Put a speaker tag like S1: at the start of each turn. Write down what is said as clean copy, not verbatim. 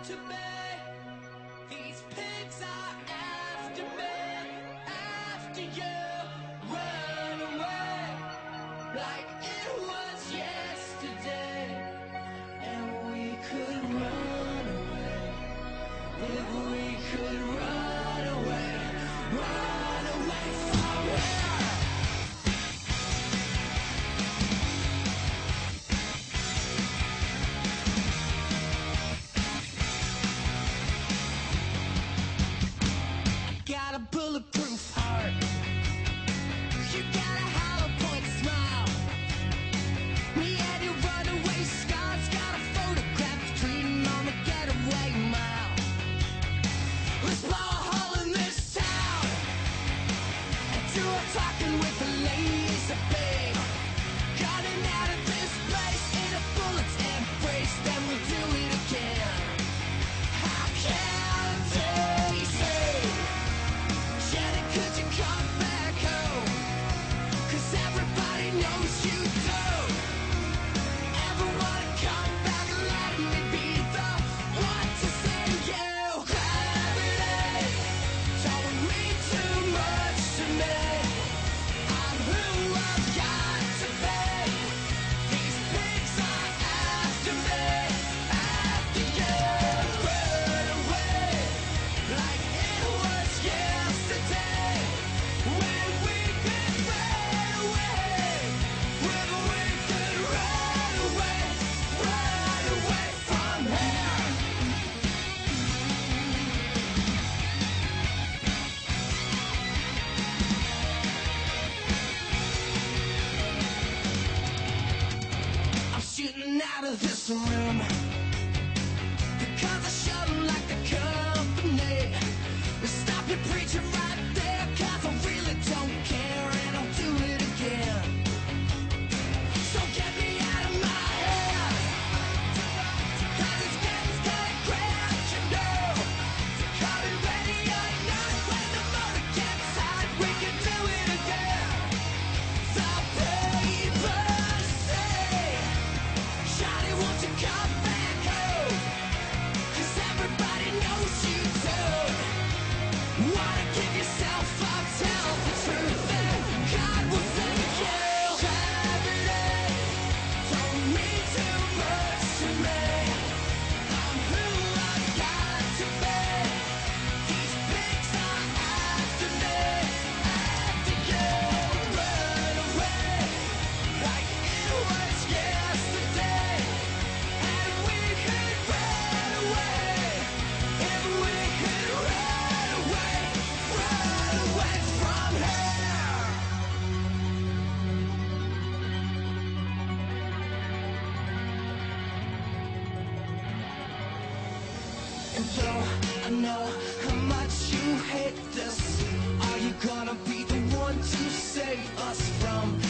S1: to me. These pigs are after me, after you. Run away like it was yesterday, and we could run away if we could run away from here. Got a bulletproof heart. You got a hollow point smile. Me and your runaway scars. Got a photograph dreaming on the getaway mile. Let's blow a hole in this town and do a talking with the laser beam. Running out of this place in a bullet's embrace. Then we'll do it again. How can they say, Jenny, could you come back home? 'Cause everybody knows you don't ever wanna come back and let me be the one to say you. Gravity told me too much to me. I'm who I've got to be. These pigs are after me, after you. Run away like it was yesterday, when we could run away, when we could run away from here. I'm shooting out of this room because I showed 'em like the company. Stop your preaching right there, 'cause I really don't care, and I'll do it again. So get me out of my head, 'cause it's getting kinda grand, you know. Call me ready or not, when the motor gets hot, we can do it again. The papers say, Johnny, won't you come back home? 'Cause everybody knows you don't wanna give yourself up, tell the truth, and God will thank you. Gravity told me too much to me. I'm who I've got to be. These pigs are after me, after you. Run away like it was yesterday, and we could run away if we could run away from here. And though I know how much you hate this, are you gonna be the one to save us from